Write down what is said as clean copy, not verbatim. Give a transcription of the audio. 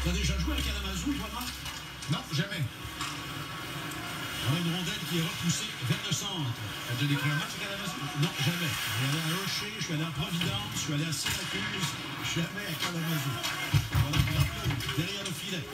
T'as déjà joué à Kalamazoo, toi, Marc? Non, jamais. On a une rondelle qui est repoussée vers le centre. T'as déjà décrit un match à Kalamazoo? Non, jamais. Je suis allé à Hershey, je suis allé à Providence, je suis allé à Syracuse, jamais à Kalamazoo. Voilà, derrière le filet.